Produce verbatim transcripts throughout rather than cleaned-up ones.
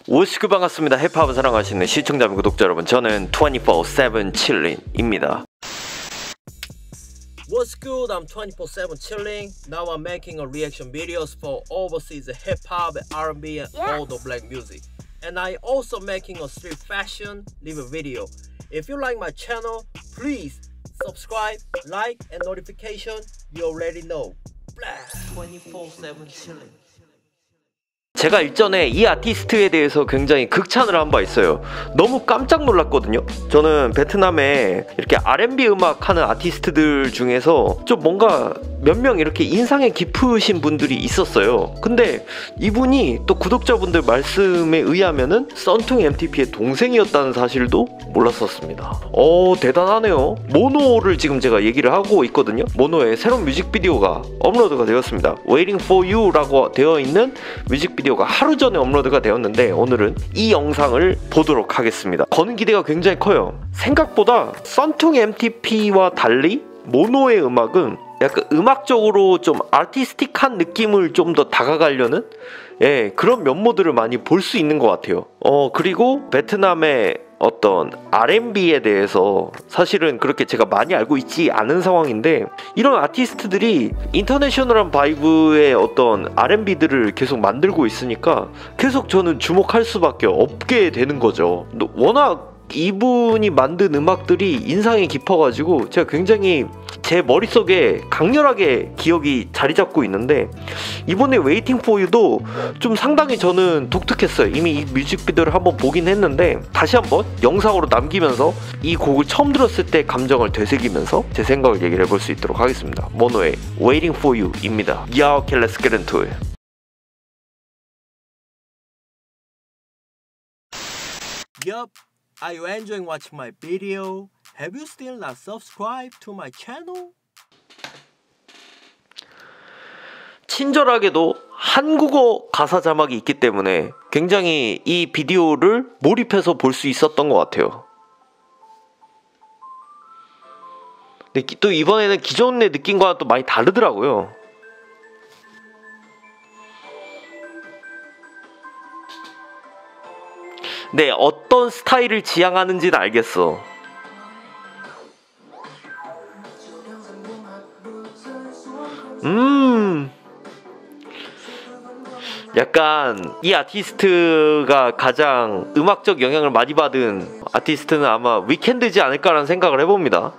오시크 반갑습니다. 힙합을 사랑하시는 시청자 및 구독자 여러분, 저는 이십사 세븐 칠린입니다. What's good? I'm twenty-four seven chilling. Now I'm making a reaction videos for overseas hip hop, R and B, and Yes. all the black music. And I also making a street fashion review video. If you like my channel, please subscribe, like, and notification. You already know. twenty-four seven chilling. 제가 일전에 이 아티스트에 대해서 굉장히 극찬을 한 바 있어요. 너무 깜짝 놀랐거든요. 저는 베트남에 이렇게 알앤비 음악 하는 아티스트들 중에서 좀 뭔가 몇 명 이렇게 인상이 깊으신 분들이 있었어요. 근데 이분이 또 구독자분들 말씀에 의하면은 썬퉁 엠티피의 동생이었다는 사실도 몰랐었습니다. 어, 대단하네요. 모노를 지금 제가 얘기를 하고 있거든요. 모노의 새로운 뮤직비디오가 업로드가 되었습니다. Waiting for You 라고 되어 있는 뮤직비디오가 하루 전에 업로드가 되었는데, 오늘은 이 영상을 보도록 하겠습니다. 거는 기대가 굉장히 커요. 생각보다 썬퉁 엠티피와 달리 모노의 음악은 약간 음악적으로 좀 아티스틱한 느낌을 좀 더 다가가려는, 예, 그런 면모들을 많이 볼 수 있는 것 같아요. 어, 그리고 베트남의 어떤 알앤비에 대해서 사실은 그렇게 제가 많이 알고 있지 않은 상황인데, 이런 아티스트들이 인터내셔널한 바이브의 어떤 알앤비들을 계속 만들고 있으니까 계속 저는 주목할 수밖에 없게 되는 거죠. 워낙 이분이 만든 음악들이 인상이 깊어가지고 제가 굉장히 제 머릿속에 강렬하게 기억이 자리 잡고 있는데, 이번에 Waiting for You도 좀 상당히 저는 독특했어요. 이미 이 뮤직비디오를 한번 보긴 했는데 다시 한번 영상으로 남기면서 이 곡을 처음 들었을 때 감정을 되새기면서 제 생각을 얘기를 해볼 수 있도록 하겠습니다. 모노의 Waiting for You입니다. Yeah, okay, let's get into it. Yup. Are you enjoying watching my video? Have you still not subscribed to my channel? 친절하게도 한국어 가사 자막이 있기 때문에 굉장히 이 비디오를 몰입해서 볼 수 있었던 것 같아요. 근데 또 이번에는 기존의 느낌과 또 많이 다르더라고요. 네, 어떤 스타일을 지향하는지는 알겠어. 음, 약간 이 아티스트가 가장 음악적 영향을 많이 받은 아티스트는 아마 위켄드지 않을까라는 생각을 해봅니다.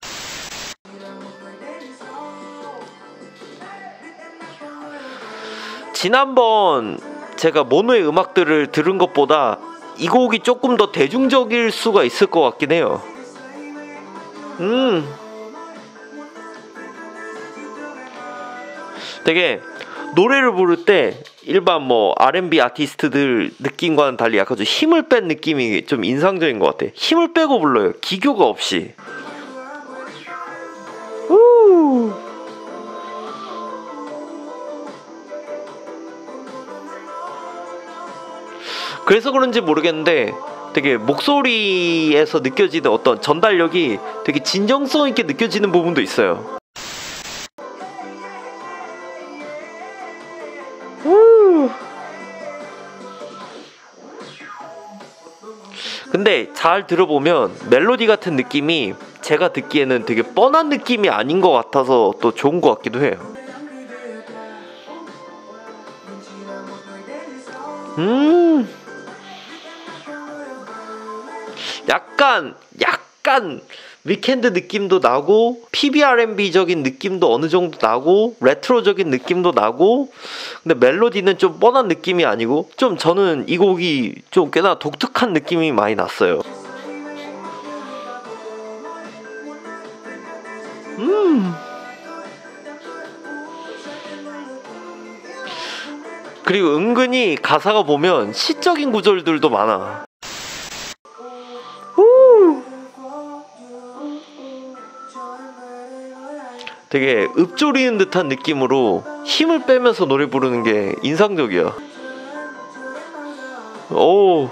지난번 제가 모노의 음악들을 들은 것보다 이 곡이 조금 더 대중적일 수가 있을 것 같긴 해요. 음, 되게 노래를 부를 때 일반 뭐 알앤비 아티스트들 느낌과는 달리 약간 좀 힘을 뺀 느낌이 좀 인상적인 것 같아. 힘을 빼고 불러요. 기교가 없이. 우. 그래서 그런지 모르겠는데 되게 목소리에서 느껴지는 어떤 전달력이 되게 진정성 있게 느껴지는 부분도 있어요. 우. 근데 잘 들어보면 멜로디 같은 느낌이 제가 듣기에는 되게 뻔한 느낌이 아닌 것 같아서 또 좋은 것 같기도 해요. 음, 약간 약간 위켄드 느낌도 나고 피비알앤비적인 느낌도 어느 정도 나고 레트로적인 느낌도 나고, 근데 멜로디는 좀 뻔한 느낌이 아니고 좀 저는 이 곡이 좀 꽤나 독특한 느낌이 많이 났어요. 음, 그리고 은근히 가사가 보면 시적인 구절들도 많아. 되게 읊조리는 듯한 느낌으로 힘을 빼면서 노래 부르는 게 인상적이야. 오,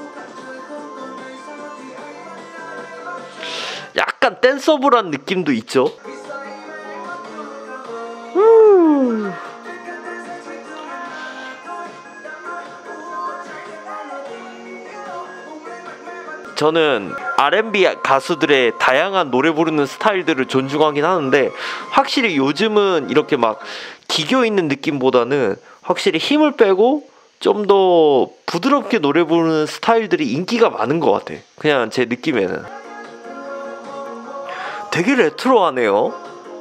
약간 댄서블한 느낌도 있죠. 저는 알앤비 가수들의 다양한 노래 부르는 스타일들을 존중하긴 하는데 확실히 요즘은 이렇게 막 기교 있는 느낌보다는 확실히 힘을 빼고 좀 더 부드럽게 노래 부르는 스타일들이 인기가 많은 것 같아. 그냥 제 느낌에는. 되게 레트로하네요.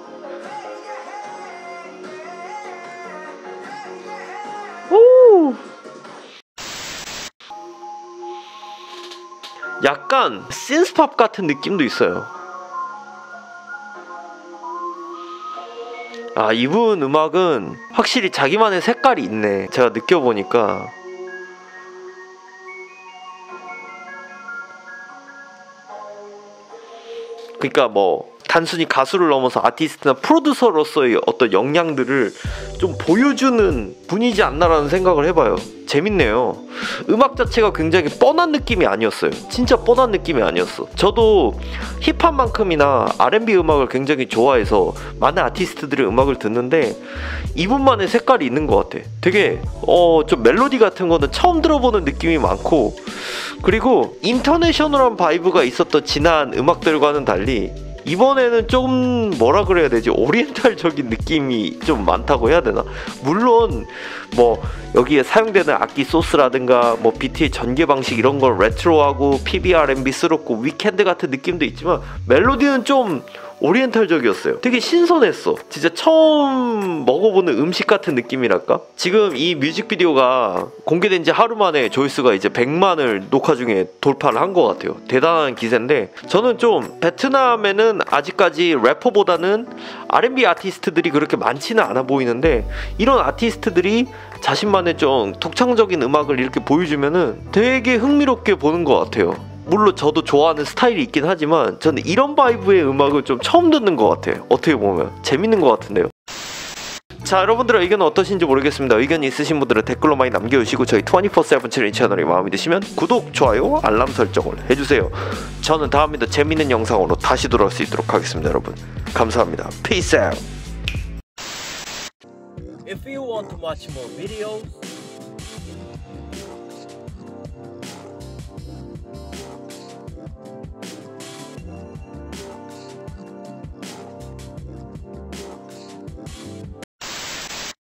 오! 약간 신스팝 같은 느낌도 있어요. 아, 이분 음악은 확실히 자기만의 색깔이 있네. 제가 느껴보니까. 그러니까 뭐 단순히 가수를 넘어서 아티스트나 프로듀서로서의 어떤 역량들을 좀 보여주는 분이지 않나라는 생각을 해봐요. 재밌네요. 음악 자체가 굉장히 뻔한 느낌이 아니었어요. 진짜 뻔한 느낌이 아니었어. 저도 힙합만큼이나 알앤비 음악을 굉장히 좋아해서 많은 아티스트들의 음악을 듣는데 이분만의 색깔이 있는 것 같아. 되게 어, 좀 멜로디 같은 거는 처음 들어보는 느낌이 많고, 그리고 인터내셔널한 바이브가 있었던 지난 음악들과는 달리 이번에는 좀 뭐라 그래야 되지, 오리엔탈적인 느낌이 좀 많다고 해야 되나. 물론 뭐 여기에 사용되는 악기 소스라든가 뭐 비트의 전개 방식 이런 걸 레트로하고 피비알앤비스럽고 위켄드 같은 느낌도 있지만 멜로디는 좀 오리엔탈적이었어요. 되게 신선했어. 진짜 처음 먹어보는 음식 같은 느낌이랄까? 지금 이 뮤직비디오가 공개된 지 하루 만에 조회수가 이제 백만을 녹화 중에 돌파를 한 것 같아요. 대단한 기세인데, 저는 좀 베트남에는 아직까지 래퍼보다는 알앤비 아티스트들이 그렇게 많지는 않아 보이는데, 이런 아티스트들이 자신만의 좀 독창적인 음악을 이렇게 보여주면은 되게 흥미롭게 보는 것 같아요. 물론 저도 좋아하는 스타일이 있긴 하지만 저는 이런 바이브의 음악을 좀 처음 듣는 것 같아요. 어떻게 보면 재밌는 것 같은데요. 자, 여러분들의 의견은 어떠신지 모르겠습니다. 의견이 있으신 분들은 댓글로 많이 남겨주시고 저희 이십사 세븐 챌린지 채널이 마음에 드시면 구독, 좋아요, 알람 설정을 해주세요. 저는 다음에도 재밌는 영상으로 다시 돌아올 수 있도록 하겠습니다. 여러분 감사합니다. Peace out. If you want to watch more videos,